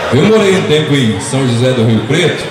Eu morei um tempo em São José do Rio Preto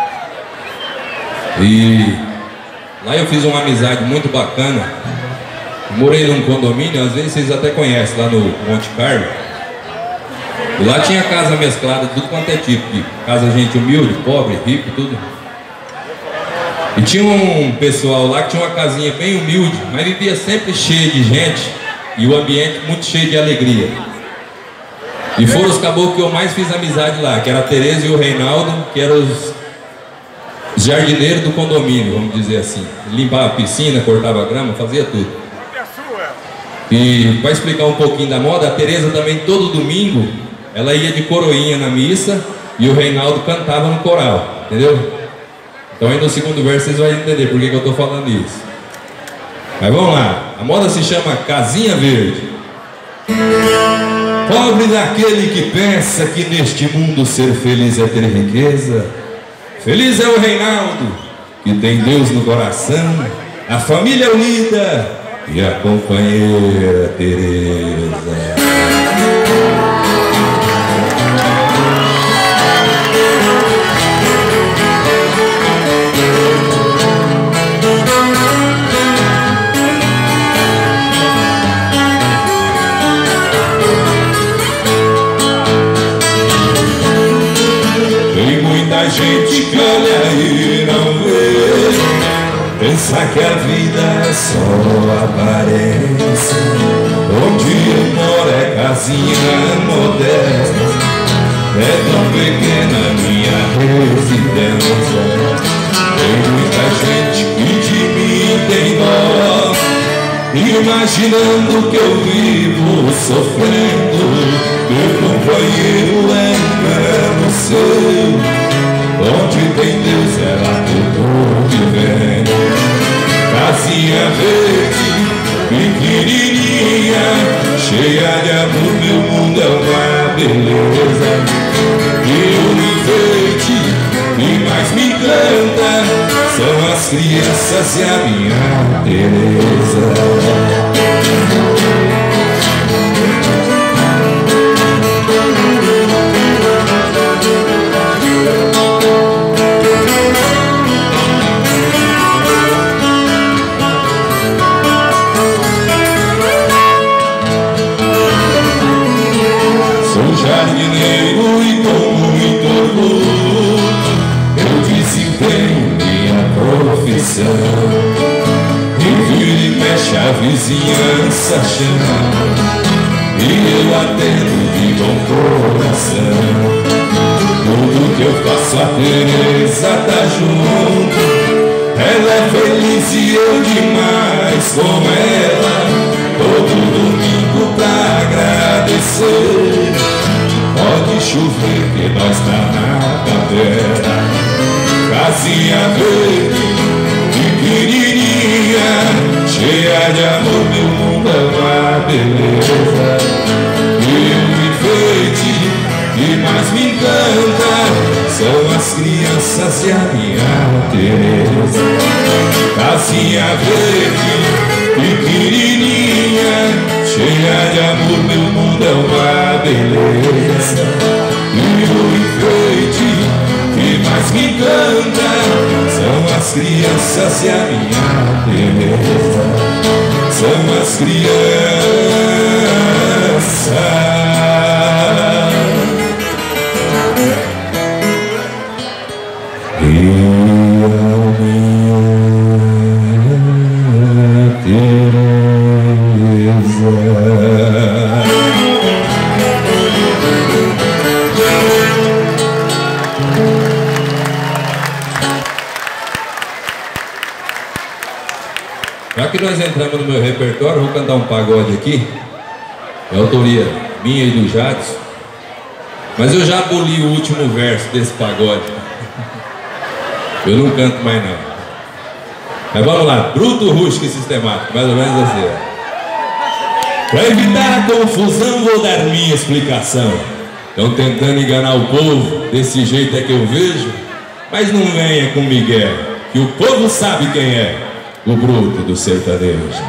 e lá eu fiz uma amizade muito bacana. Morei num condomínio, às vezes vocês até conhecem, lá no Monte Carlo. E lá tinha casa mesclada, tudo quanto é tipo de casa, gente humilde, pobre, rico, tudo. E tinha um pessoal lá que tinha uma casinha bem humilde, mas vivia sempre cheio de gente e o ambiente muito cheio de alegria. E foram os caboclos que eu mais fiz amizade lá, que era a Tereza e o Reinaldo, que eram os jardineiros do condomínio, vamos dizer assim. Limpava a piscina, cortava a grama, fazia tudo. E para explicar um pouquinho da moda, a Tereza também todo domingo, ela ia de coroinha na missa e o Reinaldo cantava no coral, entendeu? Então aí no segundo verso vocês vão entender por que eu estou falando isso. Mas vamos lá, a moda se chama Casinha Verde. Pobre daquele que pensa que neste mundo ser feliz é ter riqueza. Feliz é o Reinaldo, que tem Deus no coração, a família unida e a companheira Tereza. Gente que olha e não vê, pensa que a vida é só aparência. Onde eu moro é casinha modesta, é tão pequena minha residência. Tem muita gente que de mim tem dó, imaginando que eu vivo sofrendo. Meu companheiro é engano seu, onde tem Deus é lá que eu tô vivendo. Casinha verde, pequenininha, cheia de amor, meu mundo é uma beleza. E o enfeite que mais me encanta são as crianças e a minha Tereza. Jardineiro e com muito orgulho eu desempenho minha profissão. E vira e mexe a vizinhança chama, e eu atendo de bom coração. Tudo que eu faço a Tereza tá junto, ela é feliz e eu demais com ela. Todo domingo pra agradecer, pode chover que nós tá na caverna. Casinha verde, pequenininha, cheia de amor, meu mundo é uma beleza. E o enfeite que mais me encanta são as crianças e a minha Tereza. Casinha verde, pequenininha, cheia de amor, meu mundo é uma beleza. E o enfeite que mais me encanta são as crianças e a minha Tereza. São as crianças e a minha Tereza. Já que nós entramos no meu repertório, vou cantar um pagode aqui. É autoria minha e do Jadson. Mas eu já aboli o último verso desse pagode. Eu não canto mais não. Mas vamos lá, bruto, rústico e sistemático, mais ou menos assim. Para evitar a confusão, vou dar minha explicação. Estão tentando enganar o povo, desse jeito é que eu vejo. Mas não venha com Miguel, que o povo sabe quem é o bruto do sertanejo.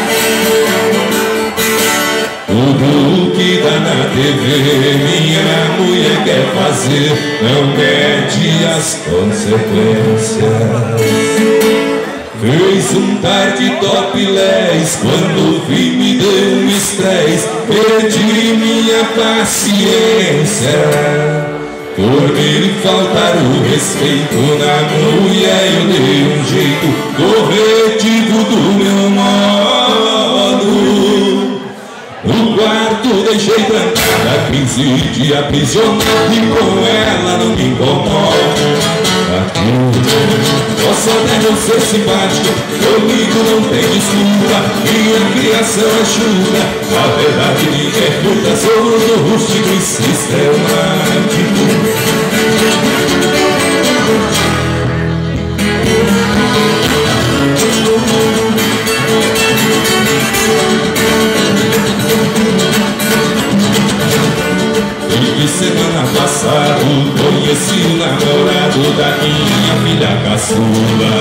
O bruto que dá na TV, minha quer fazer, não mede as consequências. Fez um tarde topless, quando vi me deu um estresse, perdi minha paciência. Por me faltar o respeito na mulher, eu dei um jeito corretivo do meu modo. O quarto deixei trancada, crise de aprisionado, e com ela não me incomodo. Posso até não ser simpático, comigo não tem desculpa, minha criação é chuva, a verdade ninguém curta, sou do rústico e sistemático. E semana passada conheci o namorado da minha filha caçula.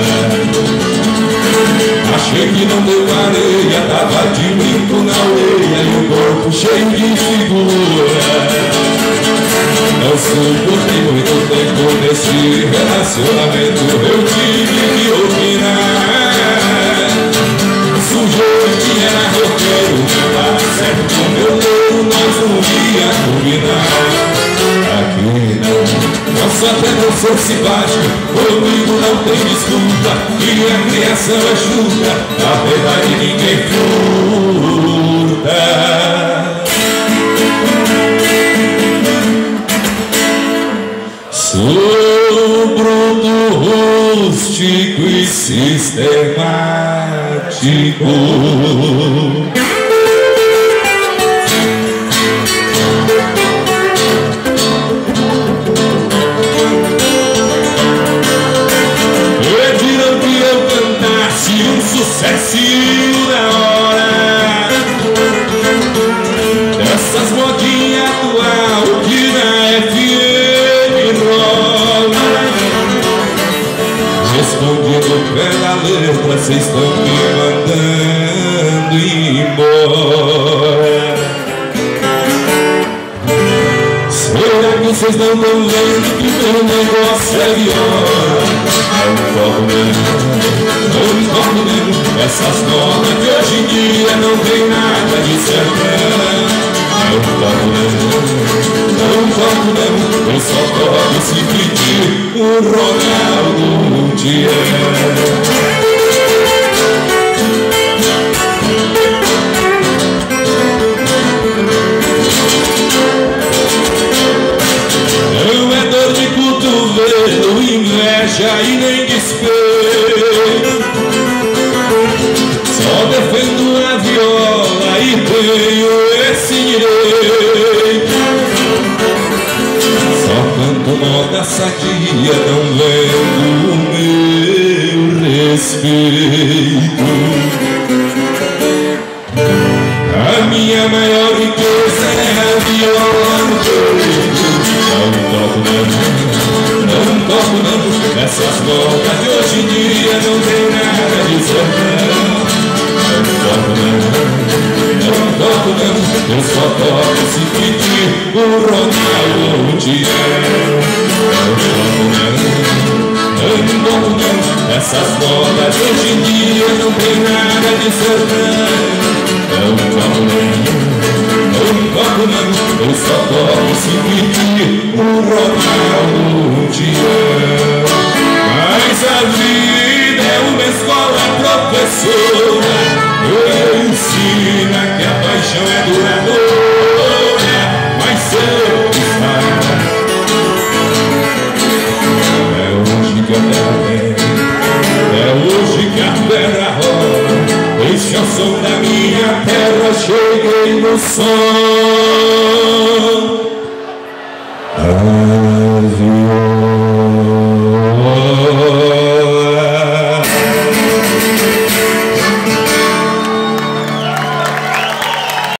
Achei que não deu areia, tava de brinco na orelha e o corpo cheio de figura. Não suportei muito tempo nesse relacionamento, eu tive que opinar. Sujeito que era roteiro, tava certo com meu dedo, nós não ia combinar. Aqui não, posso até não ser simpático, comigo não tem desculpa, minha criação é chuva, a verdade ninguém furta. Sou bruto, rústico e sistemático. Pediram que eu cantasse um sucessinho na hora dessas modinhas atual que na FM rola. Respondido pela letra, cês estão me mandando embora. Será que vocês não estão vendo que meu negócio é viola? Não toco mesmo, essas notas de hoje em dia não tem nada de sertão. Não toco mesmo, eu só toco se pedir o Ronaldo Dias. Não é dor de cotovelo, inveja e nem despeito. Só defendo a viola e tenho esse direito. Só canto moda sadia, não lendo o meu respeito. A minha maior riqueza é a viola no peito. Não toco não, essas notas de hoje em dia não tem nada de sertão. Não toco não, eu só toco se pedir o Ronaldo Dias. Não toco não, essas notas de hoje em dia não tem nada de sertão. Não toco não, eu só toco se pedir o Ronaldo Dias. Mas a vida é uma escola professora, ensina que a paixão é duradoura, mas cedo está. É hoje que a terra vem, é hoje que a terra rola. Esse é o som da minha terra, cheguei no sol.